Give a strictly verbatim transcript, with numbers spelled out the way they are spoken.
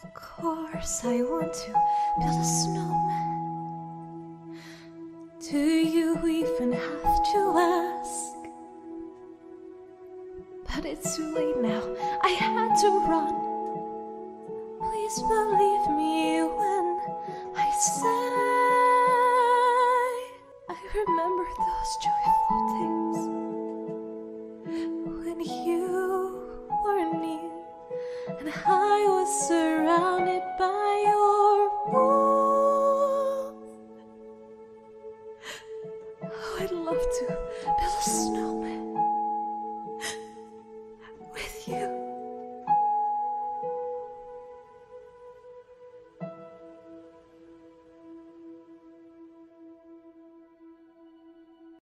course I want to build a snowman. Do you even have to ask? But it's too late now, I had to run. Please believe me when I say